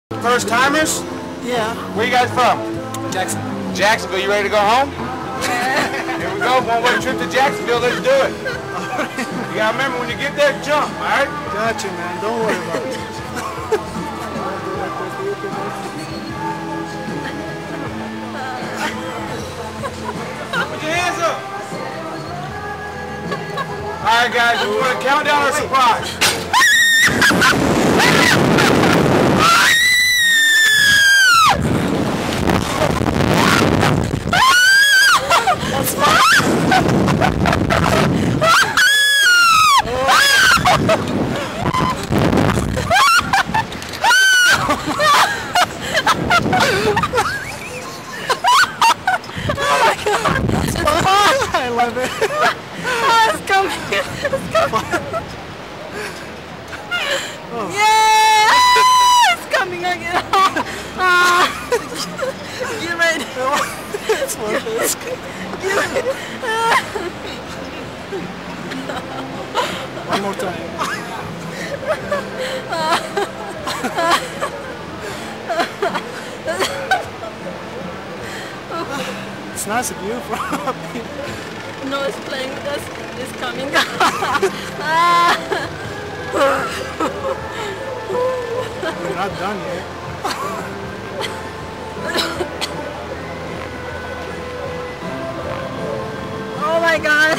First timers? Yeah. Where you guys from? Jacksonville. Jacksonville. You ready to go home? Here we go. One way trip to Jacksonville. Let's do it. You gotta remember when you get there, jump. All right? Gotcha, man. Don't worry about it. Put your hands up. All right, guys. We want to count down our surprise. I love it. Oh, it's coming. It's coming. Oh. Yeah! It's coming again. Get ready. It's worth it. Get ready. One more time. It's nice of you. No, it's playing with us. It's coming. We're not done yet. Oh my God.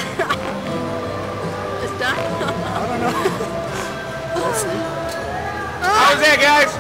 It's done. I don't know. We'll see. How was that, guys?